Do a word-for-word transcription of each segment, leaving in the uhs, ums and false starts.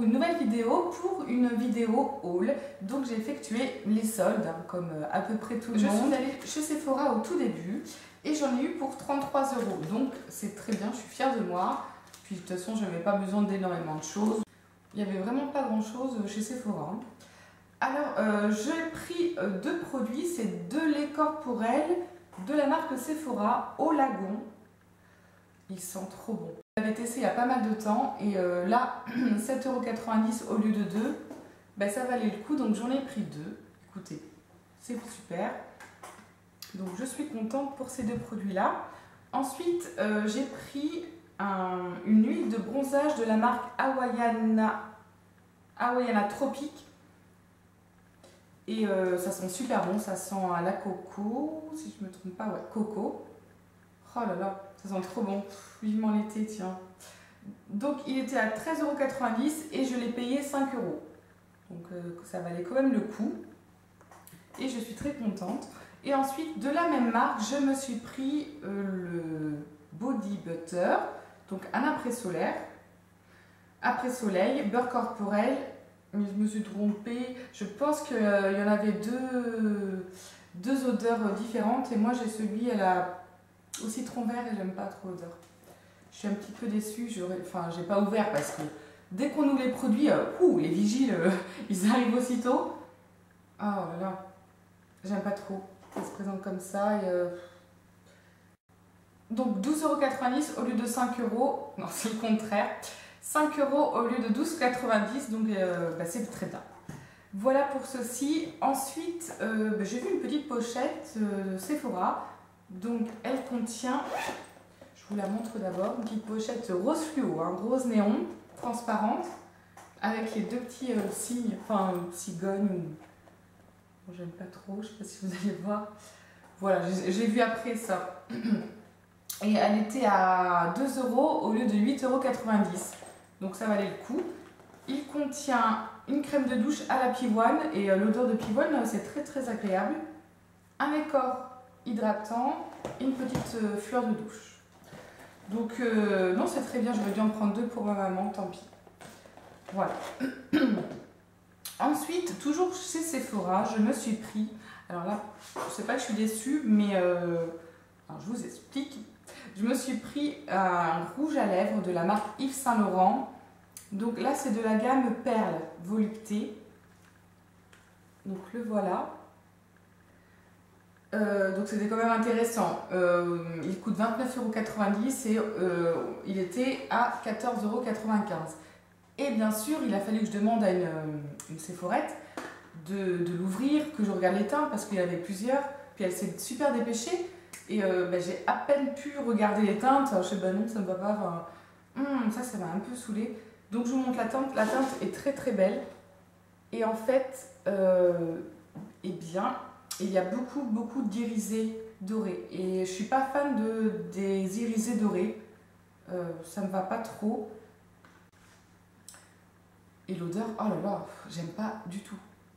pour une nouvelle vidéo, pour une vidéo haul. Donc j'ai effectué les soldes, hein, comme à peu près tout le je monde. suis allée chez Sephora au tout début et j'en ai eu pour trente-trois euros. Donc c'est très bien, je suis fière de moi. Puis de toute façon, je n'avais pas besoin d'énormément de choses. Il n'y avait vraiment pas grand chose chez Sephora. Alors euh, j'ai pris euh, deux produits, c'est deux laits corporels de la marque Sephora au lagon. Ils sont trop bons. J'avais testé il y a pas mal de temps et euh, là, sept euros quatre-vingt-dix au lieu de deux, ben, ça valait le coup, donc j'en ai pris deux. Écoutez, c'est super. Donc je suis contente pour ces deux produits-là. Ensuite, euh, j'ai pris un, une huile de bronzage de la marque Hawaiiana, Hawaiiana Tropique. Et euh, ça sent super bon, ça sent à la coco, si je me trompe pas, ouais, coco. Oh là là, ça sent trop bon, vivement l'été, tiens. Donc il était à treize euros quatre-vingt-dix et je l'ai payé cinq euros. Donc euh, ça valait quand même le coup. Et je suis très contente. Et ensuite, de la même marque, je me suis pris euh, le Body Butter, donc un après-solaire, après-soleil, beurre corporel. Mais je me suis trompée, je pense qu'il euh, y en avait deux, deux odeurs différentes et moi j'ai celui à la, au citron vert et j'aime pas trop l'odeur. Je suis un petit peu déçue, enfin j'ai pas ouvert parce que dès qu'on ouvre les produits, euh, ouh, les vigiles, euh, ils arrivent aussitôt. Oh là là, j'aime pas trop, ça se présente comme ça. Et, euh... Donc douze euros quatre-vingt-dix au lieu de cinq euros, non c'est le contraire. cinq euros au lieu de douze euros quatre-vingt-dix, donc euh, bah, c'est très bien. Voilà pour ceci. Ensuite, euh, bah, j'ai vu une petite pochette euh, Sephora. Donc elle contient, je vous la montre d'abord, une petite pochette rose fluo, hein, rose néon, transparente, avec les deux petits euh, signes, enfin cigognes ou... Bon, j'aime pas trop, je sais pas si vous allez voir. Voilà, j'ai vu après ça. Et elle était à deux euros au lieu de huit euros quatre-vingt-dix. Donc ça valait le coup. Il contient une crème de douche à la pivoine et euh, l'odeur de pivoine c'est très très agréable. Un lait corps hydratant et une petite euh, fleur de douche. Donc euh, non, c'est très bien, j'aurais dû en prendre deux pour ma maman, tant pis. Voilà. Ensuite, toujours chez Sephora, je me suis pris, alors là, je sais pas que je suis déçue, mais euh, alors je vous explique. Je me suis pris un rouge à lèvres de la marque Yves Saint Laurent. Donc là, c'est de la gamme Perle Volupté. Donc le voilà. Euh, donc c'était quand même intéressant. Euh, il coûte vingt-neuf euros quatre-vingt-dix et euh, il était à quatorze euros quatre-vingt-quinze. Et bien sûr, il a fallu que je demande à une, une Sephorette de, de l'ouvrir, que je regarde les teintes parce qu'il y avait plusieurs. Puis elle s'est super dépêchée. Et euh, bah, j'ai à peine pu regarder les teintes. Alors, je sais, bah non, ça ne va pas. Enfin, hum, ça, ça m'a un peu saoulée. Donc, je vous montre la teinte. La teinte est très très belle. Et en fait, euh, eh bien, il y a beaucoup beaucoup d'irisés dorés. Et je ne suis pas fan de, des irisés dorés. Euh, ça ne me va pas trop. Et l'odeur, oh là là, j'aime pas du tout.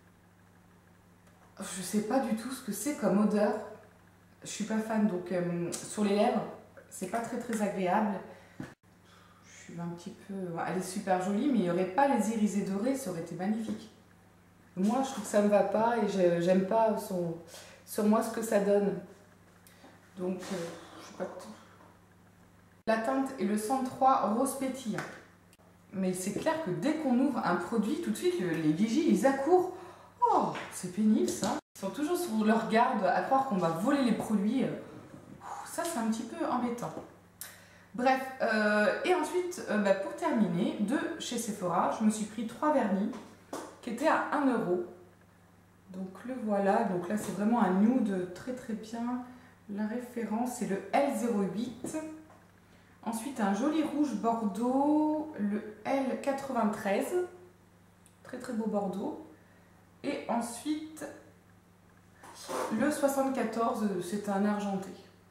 Je sais pas du tout ce que c'est comme odeur. Je suis pas fan, donc euh, sur les lèvres, c'est pas très très agréable. Je suis un petit peu... Elle est super jolie, mais il n'y aurait pas les irisés dorés, ça aurait été magnifique. Moi, je trouve que ça me va pas et j'aime pas son... sur moi ce que ça donne. Donc, euh, je sais pas... La teinte est le cent trois rose pétillant. Mais c'est clair que dès qu'on ouvre un produit, tout de suite, le, les vigiles, ils accourent. Oh, c'est pénible ça. Ils sont toujours sur leur garde à croire qu'on va voler les produits. Ça, c'est un petit peu embêtant. Bref, euh, et ensuite, euh, bah, pour terminer, de chez Sephora, je me suis pris trois vernis qui étaient à un euro. Donc le voilà. Donc là, c'est vraiment un nude très très bien. La référence, c'est le L zéro huit. Ensuite, un joli rouge bordeaux, le L quatre-vingt-treize. Très très beau bordeaux. Et ensuite, le soixante-quatorze, c'est un argenté.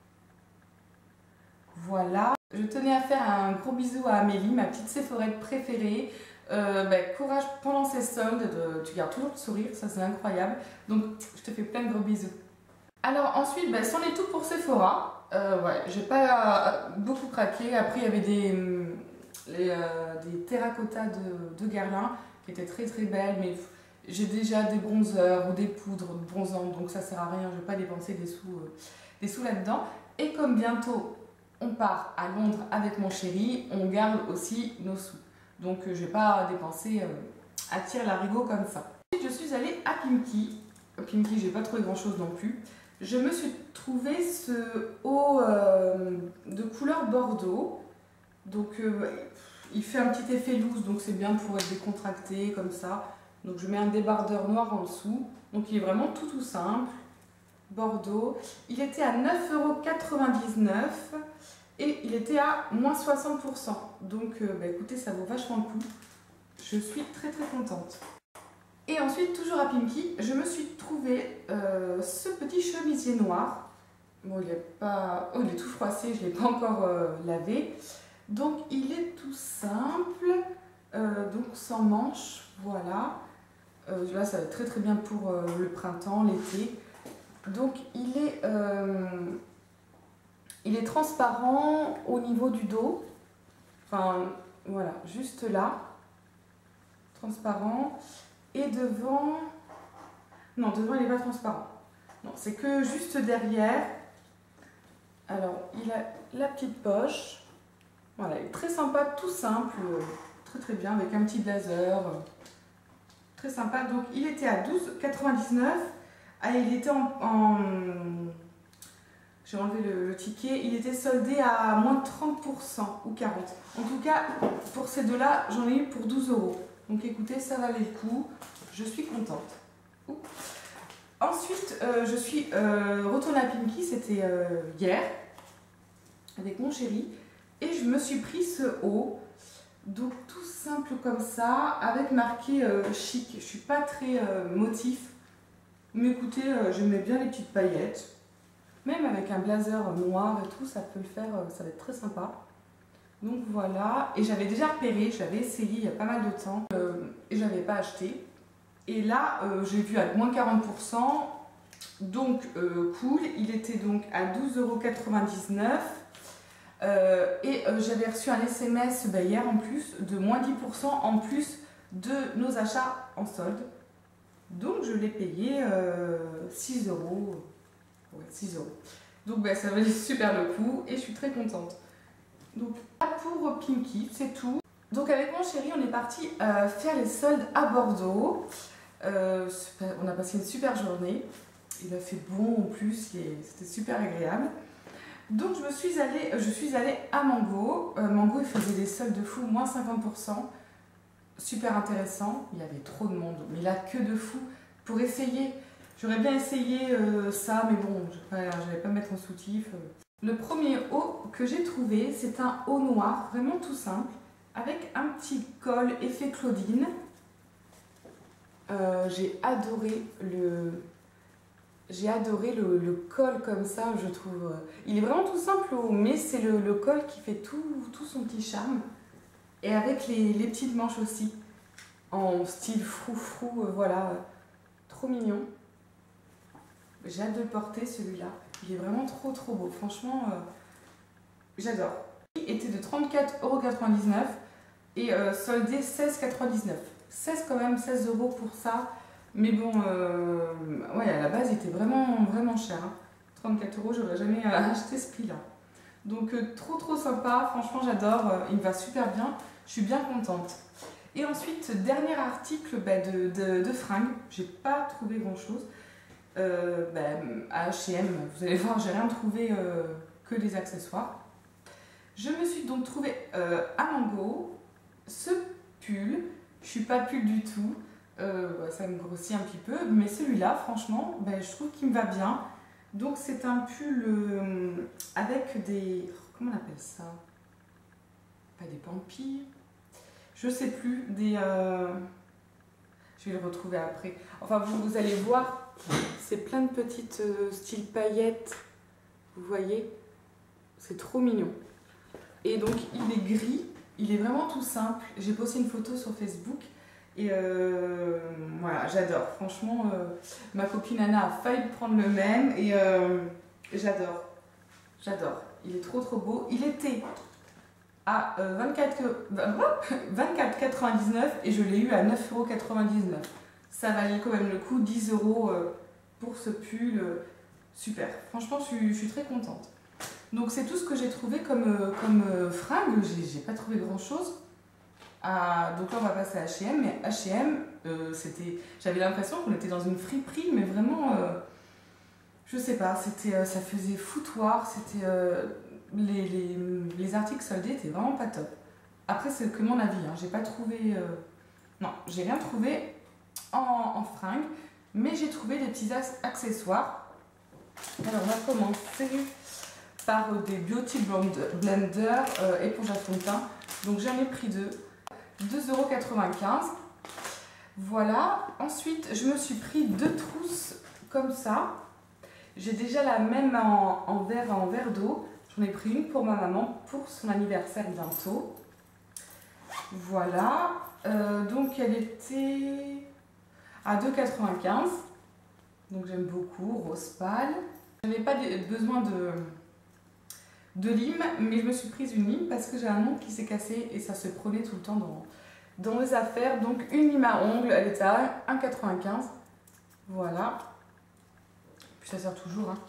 Voilà. Je tenais à faire un gros bisou à Amélie, ma petite Sephorette préférée. Euh, bah, courage pendant ces soldes, tu gardes toujours le sourire, ça c'est incroyable. Donc, je te fais plein de gros bisous. Alors ensuite, bah, c'en est tout pour Sephora. Euh, ouais, j'ai pas beaucoup craqué. Après, il y avait des, les, euh, des terracottas de, de Guerlain qui étaient très très belles, mais j'ai déjà des bronzers ou des poudres bronzantes, donc ça sert à rien, je ne vais pas dépenser des sous, euh, des sous là-dedans. Et comme bientôt on part à Londres avec mon chéri, on garde aussi nos sous. Donc euh, je ne vais pas dépenser euh, à tire-larigot comme ça. Ensuite, je suis allée à Pimki. Pimki, j'ai pas trouvé grand chose non plus. Je me suis trouvé ce haut euh, de couleur bordeaux. Donc euh, il fait un petit effet loose, donc c'est bien pour être décontracté comme ça. Donc je mets un débardeur noir en dessous. Donc il est vraiment tout tout simple. Bordeaux. Il était à neuf euros quatre-vingt-dix-neuf et il était à moins soixante pour cent. Donc euh, bah, écoutez, ça vaut vachement le coup. Je suis très très contente. Et ensuite, toujours à Pimki, je me suis trouvé euh, ce petit chemisier noir. Bon, il est pas... Oh, il est tout froissé, je ne l'ai pas encore euh, lavé. Donc, il est tout simple, euh, donc sans manches, voilà. Euh, là, ça va être très très bien pour euh, le printemps, l'été. Donc, il est, euh, il est transparent au niveau du dos. Enfin, voilà, juste là. Transparent. Et devant, non, devant il n'est pas transparent. Non, c'est que juste derrière. Alors, il a la petite poche. Voilà, il est très sympa, tout simple, très très bien, avec un petit blazer. Très sympa. Donc, il était à douze euros quatre-vingt-dix-neuf. Ah, il était en... en... J'ai enlevé le, le ticket. Il était soldé à moins de trente pour cent ou quarante pour cent. En tout cas, pour ces deux-là, j'en ai eu pour douze euros. Donc écoutez, ça valait le coup, je suis contente. Ouh. Ensuite, euh, je suis euh, retournée à Pimki, c'était euh, hier, avec mon chéri, et je me suis pris ce haut, donc tout simple comme ça, avec marqué euh, chic. Je suis pas très euh, motif, mais écoutez, euh, j'aimais bien les petites paillettes, même avec un blazer noir et tout, ça peut le faire, euh, ça va être très sympa. Donc voilà, et j'avais déjà repéré, je l'avais essayé il y a pas mal de temps, euh, et je n'avais pas acheté. Et là, euh, j'ai vu à moins quarante pour cent, donc euh, cool, il était donc à douze euros quatre-vingt-dix-neuf. Euh, et euh, j'avais reçu un S M S bah, hier en plus, de moins dix pour cent en plus de nos achats en solde. Donc je l'ai payé euh, six euros. Ouais, six euros. Donc bah, ça valait super le coup, et je suis très contente. Donc pour Pimki, c'est tout. Donc avec mon chéri, on est parti euh, faire les soldes à Bordeaux. Euh, super, on a passé une super journée. Il a fait bon en plus, c'était super agréable. Donc je me suis allée, je suis allée à Mango. Euh, Mango, il faisait des soldes de fou, moins cinquante pour cent. Super intéressant. Il y avait trop de monde, mais là que de fou pour essayer. J'aurais bien essayé euh, ça, mais bon, je n'allais pas mettre en soutif. Le premier haut que j'ai trouvé, c'est un haut noir, vraiment tout simple, avec un petit col effet Claudine. Euh, j'ai adoré le, j'ai adoré le, le col comme ça, je trouve. Il est vraiment tout simple, mais c'est le, le col qui fait tout, tout son petit charme. Et avec les, les petites manches aussi, en style froufrou, euh, voilà, trop mignon. J'ai hâte de le porter celui-là. Il est vraiment trop trop beau, franchement, euh, j'adore. Il était de trente-quatre euros quatre-vingt-dix-neuf et euh, soldé seize euros quatre-vingt-dix-neuf. seize quand même, seize euros pour ça. Mais bon, euh, ouais, à la base, il était vraiment, vraiment cher. Hein. trente-quatre euros, j'aurais jamais acheté ce prix-là. Donc, euh, trop, trop sympa. Franchement, j'adore. Euh, il me va super bien. Je suis bien contente. Et ensuite, dernier article bah, de, de, de fringues. J'ai pas trouvé grand-chose. Euh, bah, à H et M, vous allez voir, j'ai rien trouvé euh, que des accessoires. Je me suis donc trouvé euh, à Mango ce pull. Je suis pas pull du tout. Euh, ça me grossit un petit peu, mais celui-là, franchement, ben, je trouve qu'il me va bien. Donc c'est un pull euh, avec des... Comment on appelle ça? Pas des pampilles. Je sais plus, des... Euh, je vais le retrouver après. Enfin, vous, vous allez voir, c'est plein de petites euh, style paillettes. Vous voyez? C'est trop mignon. Et donc, il est gris. Il est vraiment tout simple. J'ai posté une photo sur Facebook. Et euh, voilà, j'adore. Franchement, euh, ma copine Anna a failli prendre le même et euh, j'adore. J'adore. Il est trop trop beau. Il était à euh, vingt-quatre quatre-vingt-dix-neuf et je l'ai eu à neuf euros quatre-vingt-dix-neuf. Ça valait quand même le coup, dix euros pour ce pull. Super, franchement je suis, je suis très contente. Donc c'est tout ce que j'ai trouvé comme, comme fringue, j'ai pas trouvé grand chose. Ah, donc là on va passer à H et M, mais H et M, euh, c'était, j'avais l'impression qu'on était dans une friperie, mais vraiment, euh, je sais pas, c'était, euh, ça faisait foutoir, c'était, euh, les, les, les articles soldés étaient vraiment pas top. Après c'est que mon avis, hein, j'ai pas trouvé, euh, non, j'ai rien trouvé en, en fringue, mais j'ai trouvé des petits accessoires. Alors on va commencer par des Beauty Blender euh, éponge à fond de teint, donc j'en ai pris deux. deux euros quatre-vingt-quinze. Voilà. Ensuite, je me suis pris deux trousses comme ça. J'ai déjà la même en, en verre en verre d'eau. J'en ai pris une pour ma maman pour son anniversaire bientôt. Voilà. Euh, donc, elle était à deux euros quatre-vingt-quinze. Donc, j'aime beaucoup. Rose pâle. Je n'avais pas besoin de... de lime, mais je me suis prise une lime parce que j'ai un ongle qui s'est cassé et ça se prenait tout le temps dans, dans mes affaires. Donc une lime à ongles, elle était à un euro quatre-vingt-quinze. Voilà. Puis ça sert toujours. Hein.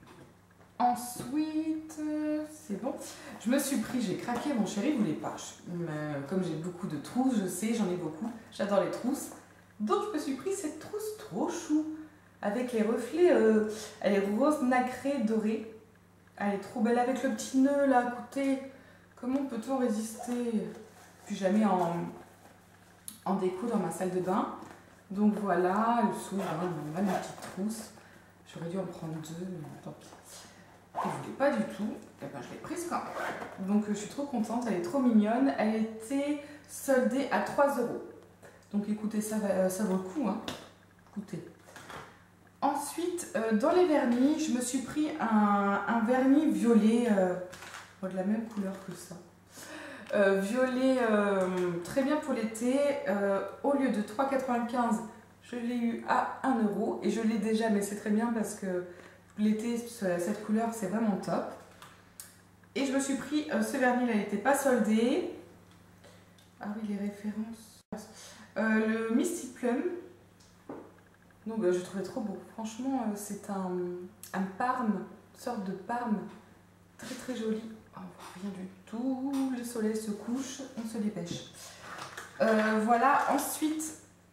Ensuite, c'est bon. Je me suis pris, j'ai craqué, mon chéri voulait pas. Mais comme j'ai beaucoup de trousses, je sais, j'en ai beaucoup. J'adore les trousses. Donc je me suis pris cette trousse trop chou. Avec les reflets, euh, elle est rose nacrée dorée. Elle est trop belle avec le petit nœud là, écoutez, comment peut-on résister? Puis jamais en, en déco dans ma salle de bain. Donc voilà, elle s'ouvre, hein, ma petite trousse. J'aurais dû en prendre deux, mais tant pis. Elle ne voulait pas du tout, et ben je l'ai prise quand même. Donc je suis trop contente, elle est trop mignonne. Elle était soldée à trois euros. Donc écoutez, ça, va, ça vaut le coup, hein. Écoutez. Ensuite, euh, dans les vernis, je me suis pris un, un vernis violet, euh, de la même couleur que ça. Euh, violet, euh, très bien pour l'été. Euh, au lieu de trois euros quatre-vingt-quinze, je l'ai eu à un euro. Et je l'ai déjà, mais c'est très bien parce que l'été, cette couleur, c'est vraiment top. Et je me suis pris euh, ce vernis-là, il n'était pas soldé. Ah oui, les références. Euh, le Mystic Plum. Donc euh, je trouvais trop beau. Franchement, euh, c'est un, un parme, une sorte de parme très très joli. Oh, on voit rien du tout. Le soleil se couche, on se dépêche. Euh, voilà, ensuite,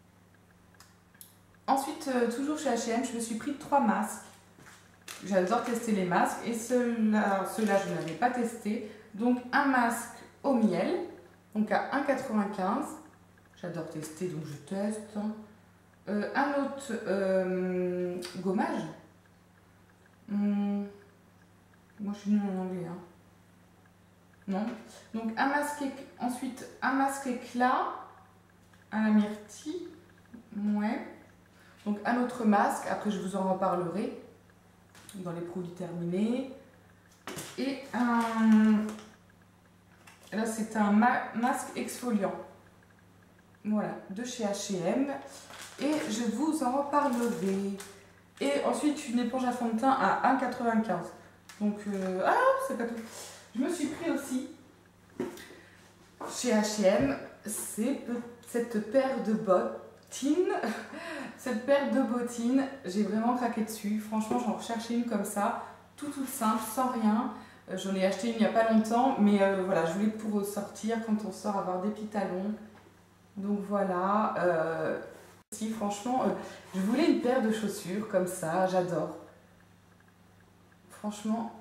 ensuite euh, toujours chez H et M, je me suis pris trois masques. J'adore tester les masques et ceux-là, ceux-là je n'avais pas testé. Donc un masque au miel, donc à un euro quatre-vingt-quinze. J'adore tester, donc je teste. Euh, un autre euh, gommage. Hum, moi je suis nulle en anglais. Hein. Non. Donc un masque, ensuite un masque éclat à la myrtille. Ouais. Donc un autre masque, après je vous en reparlerai dans les produits terminés. Et un... Là c'est un ma masque exfoliant. Voilà, de chez H et M. Et je vous en reparlerai. Et ensuite une éponge à fond de teint à un euro quatre-vingt-quinze. Donc, euh, ah, c'est pas tout. Je me suis pris aussi chez H et M cette paire de bottines. Cette paire de bottines, j'ai vraiment craqué dessus. Franchement, j'en recherchais une comme ça, tout tout simple, sans rien. J'en ai acheté une il n'y a pas longtemps, mais euh, voilà, je voulais pour sortir, quand on sort, avoir des petits talons. Donc voilà. Euh, Si, franchement, euh, je voulais une paire de chaussures comme ça, j'adore. Franchement.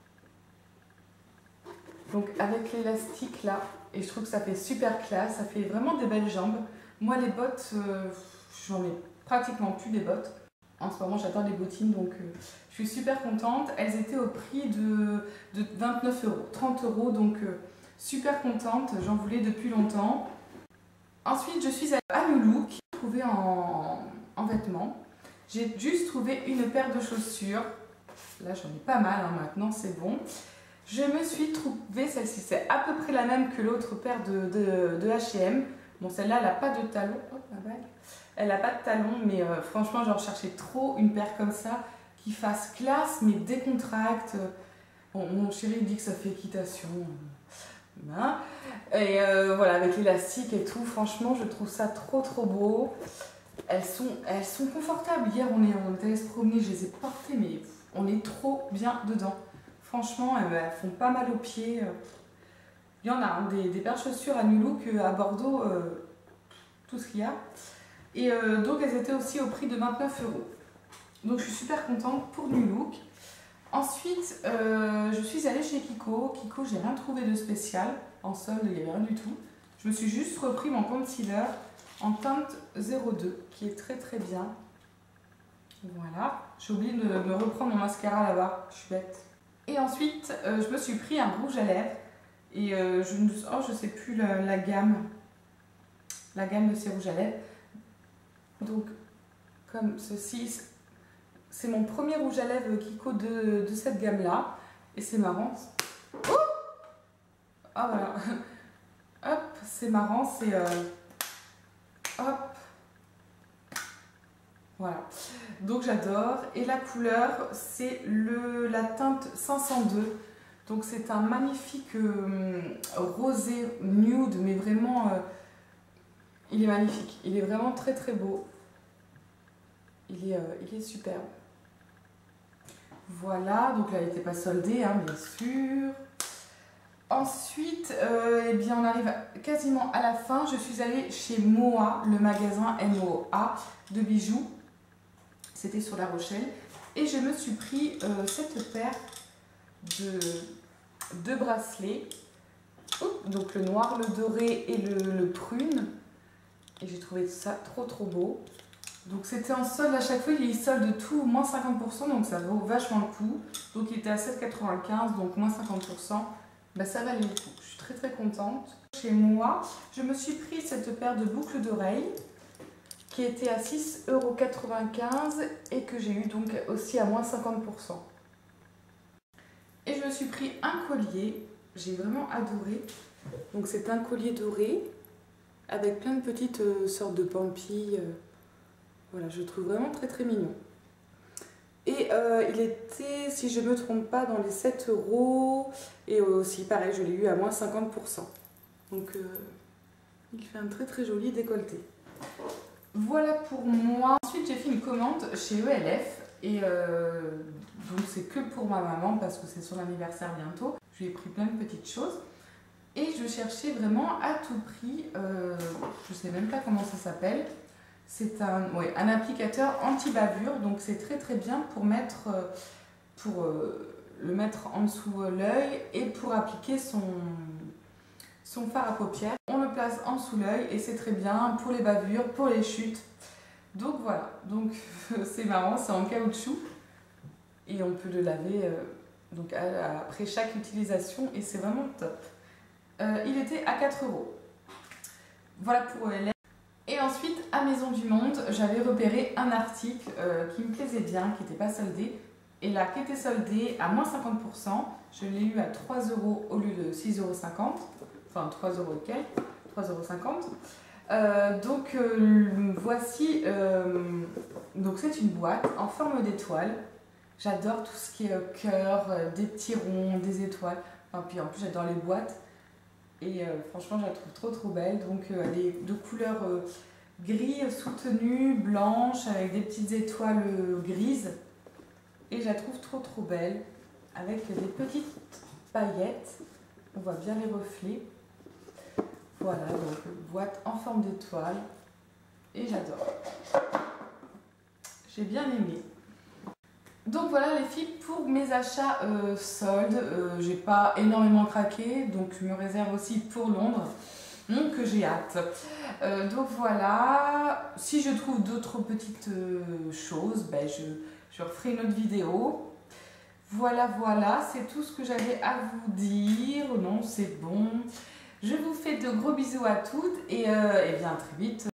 Donc avec l'élastique là, et je trouve que ça fait super classe, ça fait vraiment des belles jambes. Moi les bottes, euh, j'en ai pratiquement plus des bottes. En ce moment j'adore les bottines, donc euh, je suis super contente. Elles étaient au prix de, de vingt-neuf euros, trente euros, donc euh, super contente, j'en voulais depuis longtemps. Ensuite je suis à Loulou, qui est trouvé en, en vêtements. J'ai juste trouvé une paire de chaussures. Là j'en ai pas mal hein, maintenant, c'est bon. Je me suis trouvé celle-ci, c'est à peu près la même que l'autre paire de, de, de H et M. Bon, celle-là, elle n'a pas de talons. Hop, ma bague. Elle n'a pas de talons, mais euh, franchement, j'en recherchais trop une paire comme ça qui fasse classe, mais décontracte. Bon, mon chéri dit que ça fait équitation. Hein. Et euh, voilà, avec l'élastique et tout, franchement, je trouve ça trop trop beau. Elles sont, elles sont confortables. Hier, on est, on est allé se promener, je les ai portées, mais on est trop bien dedans. Franchement, elles, elles font pas mal aux pieds. Il y en a hein, des, des paires de chaussures à New Look à Bordeaux, euh, tout ce qu'il y a. Et euh, donc, elles étaient aussi au prix de vingt-neuf euros. Donc, je suis super contente pour New Look. Ensuite, euh, je suis allée chez Kiko. Kiko, j'ai rien trouvé de spécial. En solde, il n'y avait rien du tout. Je me suis juste repris mon concealer en teinte zéro deux, qui est très très bien. Voilà. J'ai oublié de me reprendre mon mascara là-bas. Je suis bête. Et ensuite, euh, je me suis pris un rouge à lèvres. Et euh, je ne oh, je sais plus la, la gamme. La gamme de ces rouges à lèvres. Donc, comme ceci. C'est mon premier rouge à lèvres Kiko de, de cette gamme-là. Et c'est marrant. Oh ah voilà. Hop, c'est marrant, c'est... Euh, hop. Voilà. Donc j'adore. Et la couleur, c'est la teinte cinq cent deux. Donc c'est un magnifique euh, rosé nude, mais vraiment... Euh, il est magnifique. Il est vraiment très très beau. Il est, euh, il est superbe. Voilà, donc là, il n'était pas soldé, hein, bien sûr. Ensuite, euh, eh bien, on arrive quasiment à la fin. Je suis allée chez Moa, le magasin M O A de bijoux. C'était sur La Rochelle. Et je me suis pris euh, cette paire de, de bracelets. Oups, donc le noir, le doré et le, le prune. Et j'ai trouvé ça trop trop beau. Donc c'était en solde à chaque fois, il solde tout moins cinquante pour cent, donc ça vaut vachement le coup. Donc il était à sept quatre-vingt-quinze, donc moins cinquante pour cent. Bah, ça valait le coup. Je suis très très contente. Chez moi, je me suis pris cette paire de boucles d'oreilles qui était à six euros quatre-vingt-quinze et que j'ai eu donc aussi à moins cinquante pour cent. Et je me suis pris un collier, j'ai vraiment adoré. Donc c'est un collier doré avec plein de petites euh, sortes de pampilles. Euh, voilà, je le trouve vraiment très très mignon. Et euh, il était, si je ne me trompe pas, dans les sept euros. Et aussi, pareil, je l'ai eu à moins cinquante pour cent. Donc, euh, il fait un très très joli décolleté. Voilà pour moi. Ensuite, j'ai fait une commande chez E L F. Et euh, donc, c'est que pour ma maman parce que c'est son anniversaire bientôt. Je lui ai pris plein de petites choses. Et je cherchais vraiment à tout prix, euh, je ne sais même pas comment ça s'appelle. C'est un, ouais, un applicateur anti-bavure, donc c'est très très bien pour mettre, pour euh, le mettre en dessous l'œil et pour appliquer son, son fard à paupières. On le place en dessous l'œil et c'est très bien pour les bavures, pour les chutes. Donc voilà, donc c'est marrant, c'est en caoutchouc et on peut le laver euh, donc à, à, après chaque utilisation et c'est vraiment top. Euh, il était à quatre euros. Voilà pour les. Et ensuite, à Maison du Monde, j'avais repéré un article euh, qui me plaisait bien, qui n'était pas soldé. Et là, qui était soldé à moins cinquante pour cent, je l'ai eu à trois euros au lieu de six euros cinquante. Enfin, trois euros et quelques, trois euros cinquante. Euh, donc, euh, voici, euh, donc c'est une boîte en forme d'étoile. J'adore tout ce qui est euh, cœur, euh, des petits ronds, des étoiles. Enfin, puis en plus, j'adore les boîtes. Et euh, franchement, je la trouve trop trop belle. Donc, euh, elle est de couleur euh, gris soutenue, blanche, avec des petites étoiles euh, grises. Et je la trouve trop trop belle, avec des petites paillettes. On voit bien les reflets. Voilà, donc boîte en forme d'étoile. Et j'adore. J'ai bien aimé. Donc voilà les filles pour mes achats euh, soldes, euh, j'ai pas énormément craqué, donc je me réserve aussi pour Londres, donc que j'ai hâte. Euh, donc voilà, si je trouve d'autres petites euh, choses, ben je, je referai une autre vidéo. Voilà, voilà, c'est tout ce que j'avais à vous dire, non c'est bon. Je vous fais de gros bisous à toutes et, euh, et bien très vite.